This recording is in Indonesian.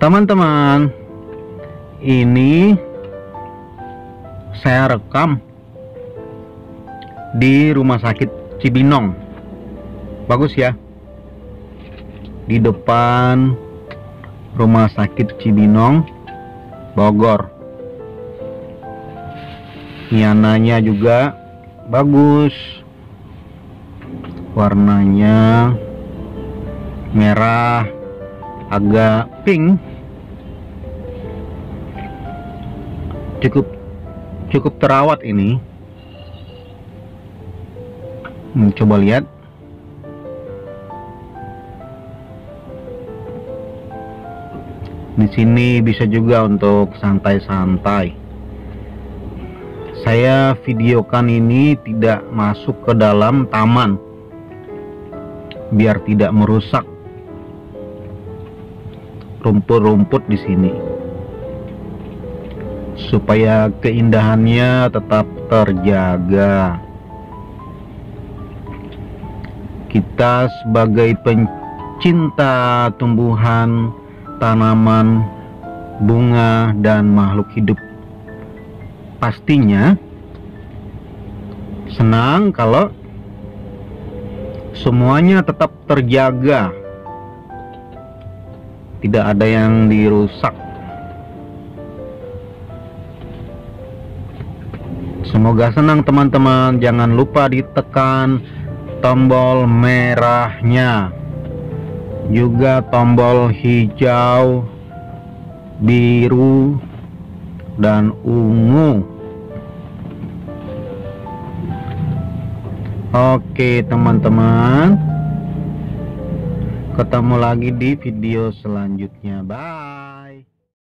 Teman-teman, ini saya rekam di Rumah Sakit Cibinong. Bagus ya, di depan Rumah Sakit Cibinong, Bogor. Nyananya juga bagus, warnanya merah agak pink, cukup terawat ini. Coba lihat, di sini bisa juga untuk santai-santai. Saya videokan ini tidak masuk ke dalam taman biar tidak merusak rumput-rumput di sini, supaya keindahannya tetap terjaga. Kita sebagai pencinta tumbuhan, tanaman, bunga, dan makhluk hidup pastinya senang kalau semuanya tetap terjaga, tidak ada yang dirusak. Semoga senang teman-teman. Jangan lupa ditekan tombol merahnya, juga tombol hijau, biru, dan ungu. Oke teman-teman, ketemu lagi di video selanjutnya. Bye.